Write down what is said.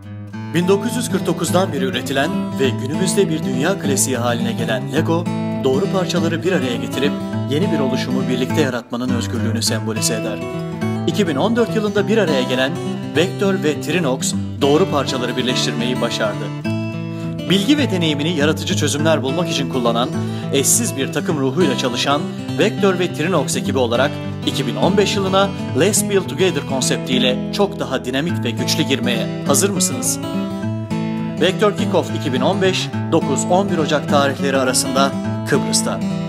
1949'dan beri üretilen ve günümüzde bir dünya klasiği haline gelen Lego, doğru parçaları bir araya getirip yeni bir oluşumu birlikte yaratmanın özgürlüğünü sembolize eder. 2014 yılında bir araya gelen Vector ve Trinox doğru parçaları birleştirmeyi başardı. Bilgi ve deneyimini yaratıcı çözümler bulmak için kullanan, eşsiz bir takım ruhuyla çalışan Vector ve Trinox ekibi olarak 2015 yılına Let's Build Together konseptiyle çok daha dinamik ve güçlü girmeye hazır mısınız? Vector Kickoff 2015, 9-11 Ocak tarihleri arasında Kıbrıs'ta.